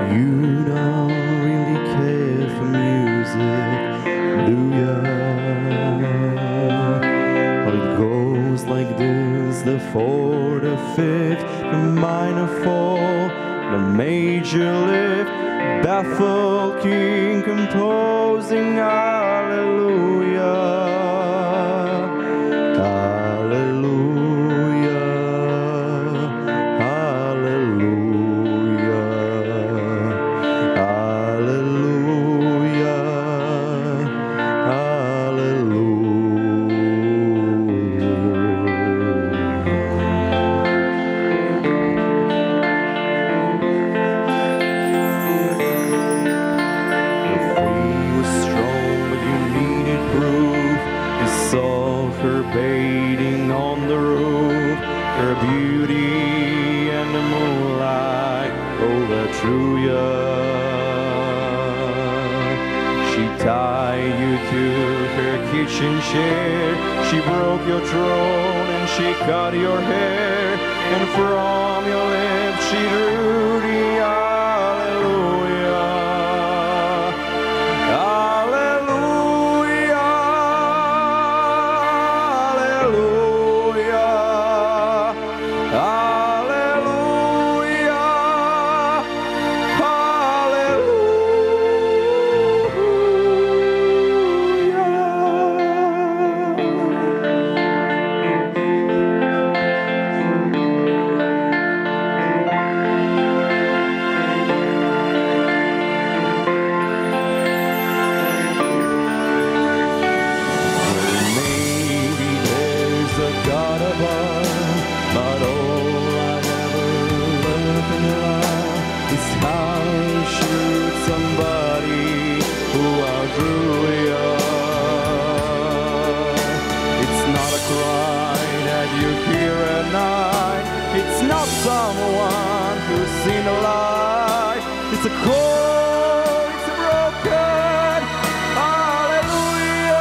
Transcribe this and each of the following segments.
You don't really care for music, do ya? Well, it goes like this: the fourth, the fifth, the minor fall, the major lift, baffled king composing hallelujah, hallelujah, hallelujah, hallelujah, saw her bathing on the roof, her beauty and the moonlight overthrew ya. She tied you to her kitchen chair, she broke your throne and she cut your hair, and from your lips she drew the hallelujah. But all I ever learned in life is how to shoot somebody who outgrew you. It's not a cry that you hear at night, it's not someone who's seen a light, it's a chord, it's a broken hallelujah.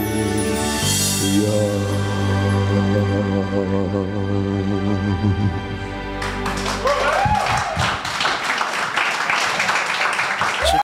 Yeah.